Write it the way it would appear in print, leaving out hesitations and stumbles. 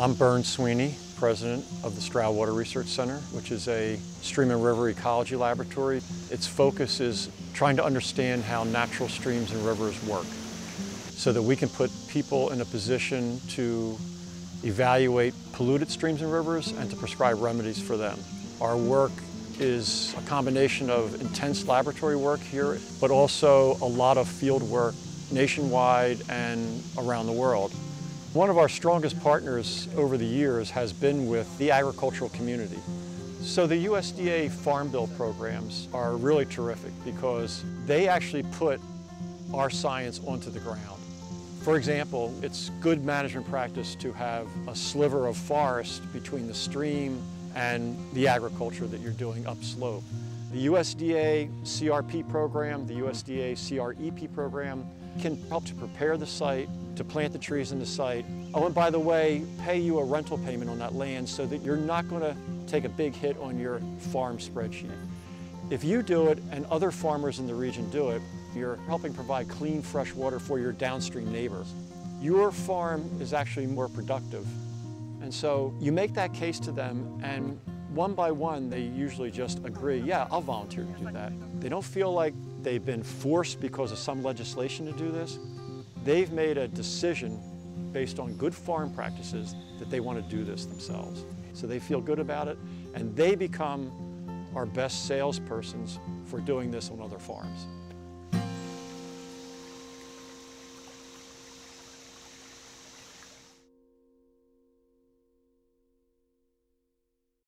I'm Bern Sweeney, president of the Stroud Water Research Center, which is a stream and river ecology laboratory. Its focus is trying to understand how natural streams and rivers work so that we can put people in a position to evaluate polluted streams and rivers and to prescribe remedies for them. Our work is a combination of intense laboratory work here, but also a lot of field work nationwide and around the world. One of our strongest partners over the years has been with the agricultural community. So the USDA Farm Bill programs are really terrific because they actually put our science onto the ground. For example, it's good management practice to have a sliver of forest between the stream and the agriculture that you're doing upslope. The USDA CRP program, the USDA CREP program can help to prepare the site, to plant the trees in the site. Oh, and by the way, pay you a rental payment on that land so that you're not going to take a big hit on your farm spreadsheet. If you do it and other farmers in the region do it, you're helping provide clean, fresh water for your downstream neighbors. Your farm is actually more productive. And so you make that case to them, and one by one, they usually just agree, yeah, I'll volunteer to do that. They don't feel like they've been forced because of some legislation to do this. They've made a decision based on good farm practices that they want to do this themselves. So they feel good about it, and they become our best salespersons for doing this on other farms.